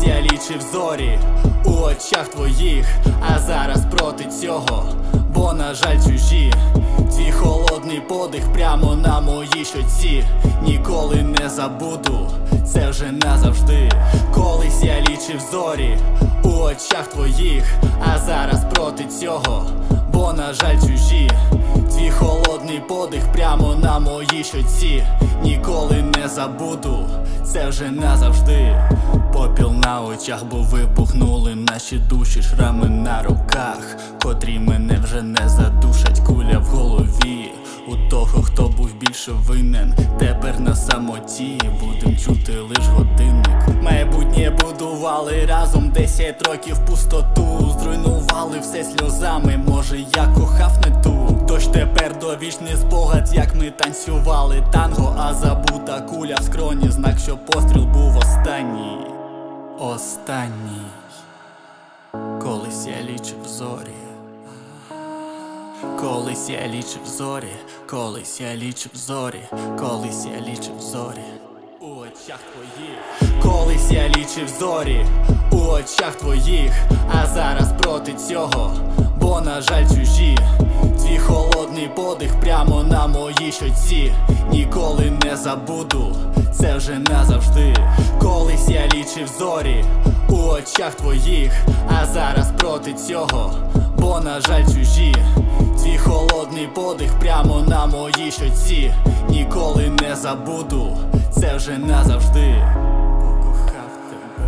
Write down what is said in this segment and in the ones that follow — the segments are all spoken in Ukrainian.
я лічив зорі у очах твоїх, а зараз проти цього, бо на жаль чужі. Твій холодний подих прямо на моїй щоці. Ніколи не забуду, це вже назавжди. Колись я лічив зорі у очах твоїх, а зараз проти цього, бо на жаль чужі. Твій холодний подих прямо на моїй щоці. Ніколи не забуду, це вже назавжди. Попіл на очах, бо вибухнули наші душі. Шрами на руках, котрі мене вже не задушать. Куля в голові у того, хто був більше винен. Тепер на самоті будем чути лиш годинник. Майбутнє будували разом, 10 років пустоту. Зруйнували все сльозами, може я кохав не ту. Тож тепер довічний спогад, як ми танцювали танго, а забута куля в скроні, знак, що постріл був останній. Останній. Колись я лічив зорі. Колись я лічив зорі. Колись я лічив зорі. Колись я лічив зорі у очах твоїх. Колись я лічив зорі у очах твоїх, а зараз проти цього, бо на жаль чужі. Твій холодний подих прямо на моїй щоці. Ніколи не забуду, це вже назавжди. Колись я лічив зорі у очах твоїх, а зараз проти цього, бо на жаль чужі. Твій холодний подих прямо на моїй щоці. Ніколи не забуду, це вже назавжди. Покохав тебе.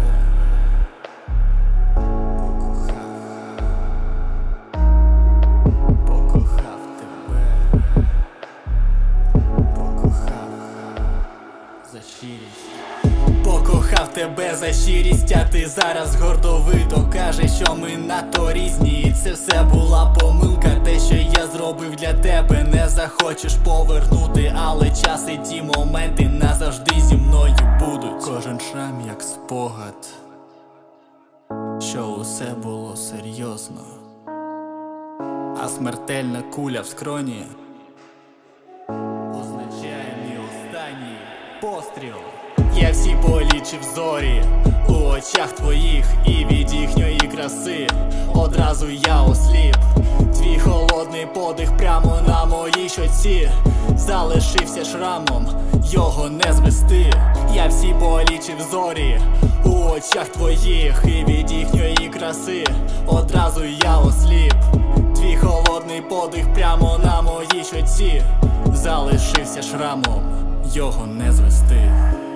Покохав тебе. Покохав за щирість. Покохав тебе за щирість, а ти зараз гордовито кажеш, що ми надто різні. І це все була помилка, те, що я зробив для тебе. Не захочеш повернути, але час і ті моменти назавжди зі мною будуть. Кожен шрам як спогад, що усе було серйозно, а смертельна куля в скроні означає мій останній постріл. Я всі полічив зорі у очах твоїх, і від їхньої краси одразу я осліп. Твій холодний подих прямо на моїй щоці залишився шрамом, його не звести. Я всі полічив зорі у очах твоїх, і від їхньої краси одразу я осліп. Твій холодний подих прямо на моїй щоці залишився шрамом, його не звести.